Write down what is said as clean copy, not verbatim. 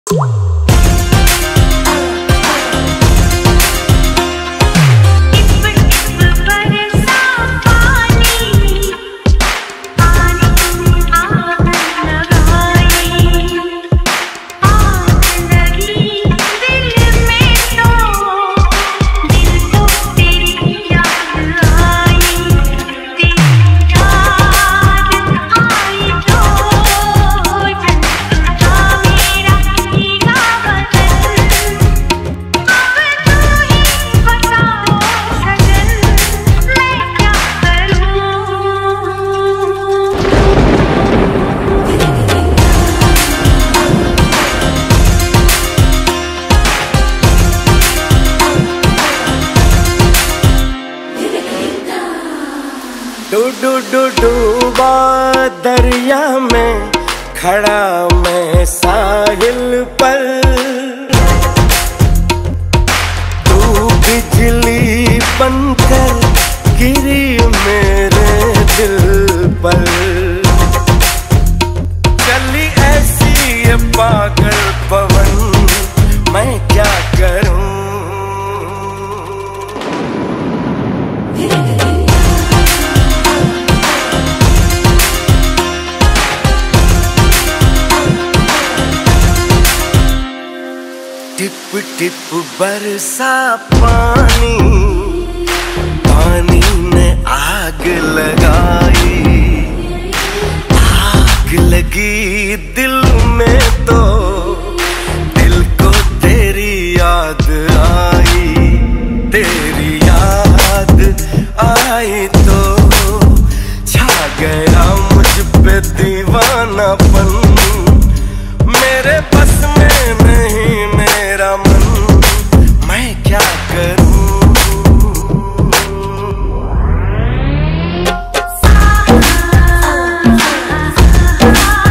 डूबा दरिया में खड़ा मैं साहिल पर, तू बिजली बनकर गिरी मेरे दिल पर। चली ऐसी ये पागल पवन, मैं क्या करूं। टिप टिप बरसा पानी, पानी ने आग लगाई। आग लगी दिल में तो दिल को तेरी याद आई। तेरी याद आई तो छा गया मुझ पे दीवानापन। मेरे बस में नहीं मेरा मन, मैं क्या करूं। सा